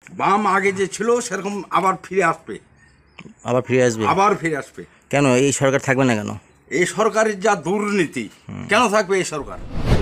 বাম আগে যে ছিল সেরকম আবার ফিরে আসবে। আবার ফিরে আসবে। কেন এই সরকার থাকবে না কেন? এই সরকারের যা দুর্নীতি, কেন থাকবে এই সরকার?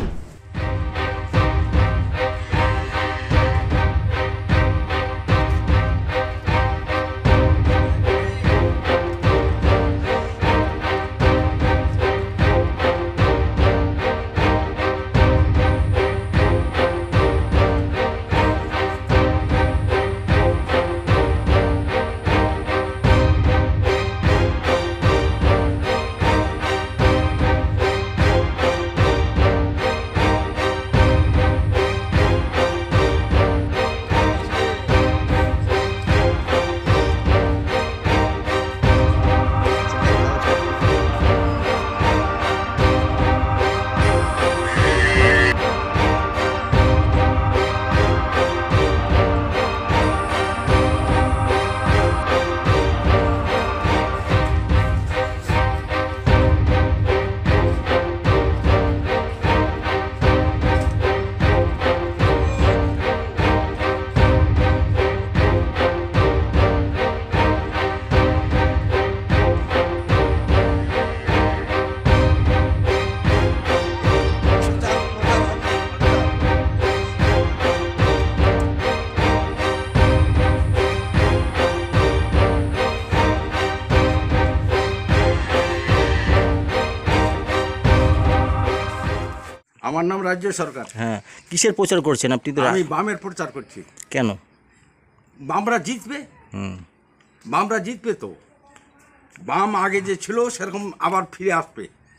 আমার নাম রাজ্য সরকার। হ্যাঁ, কিসের প্রচার করছেন আপনি? তো আমি বামের প্রচার করছি। কেন? বামরা জিতবে। বামরা জিতবে তো। বাম আগে যে ছিল সেরকম আবার ফিরে আসবে।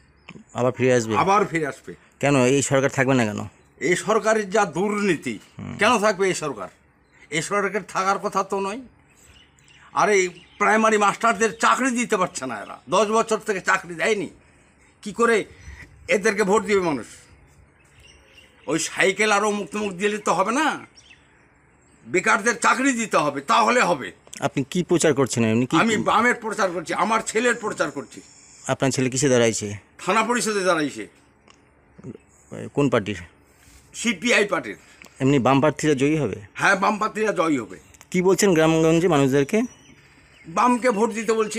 আবার ফিরে আসবে। কেন এই সরকার থাকবে না কেন? এই সরকারের যা দুর্নীতি, কেন থাকবে এই সরকার? এই সরকারের থাকার কথা তো নয়। আর এই প্রাইমারি মাস্টারদের চাকরি দিতে পারছে না এরা, 10 বছর থেকে চাকরি দেয়নি। কি করে এদেরকে ভোট দিবে মানুষ? ওই সাইকেল আরও মুখ দিলে তো হবে না, বেকারদের চাকরি দিতে হবে, তাহলে হবে। আপনি কি প্রচার করছেন? আমি বামের প্রচার করছি, আমার ছেলের প্রচার করছি। আপনার ছেলে কিসে দাঁড়াইছে? থানা পরিষদে দাঁড়াইছে। কোন পার্টির? সিপিআই পার্টির। এমনি বাম প্রার্থীরা জয়ী হবে? হ্যাঁ, বাম প্রার্থীরা জয়ী হবে। কি বলছেন গ্রামগঞ্জে মানুষদেরকে? বামকে ভোট দিতে বলছি।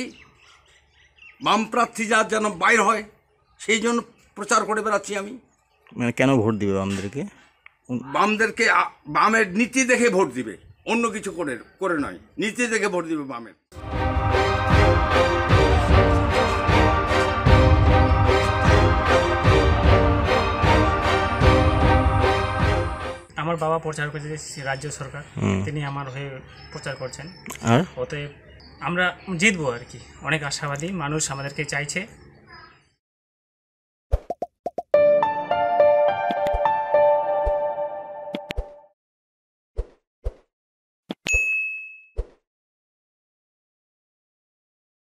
বাম প্রার্থী যা যেন বাইর হয় সেই জন্য প্রচার করে বেড়াচ্ছি আমি। মানে কেন ভোট দিবে বামদেরকে? বামদেরকে বামের নীতি দেখে ভোট দিবে, অন্য কিছু করে নয়, নীতি দেখে ভোট দিবে বামের। আমার বাবা প্রচার করছে রাজ্য সরকার, তিনি আমার হয়ে প্রচার করছেন। আর অতএব আমরা জিতবো আর কি, অনেক আশাবাদী মানুষ আমাদেরকে চাইছে।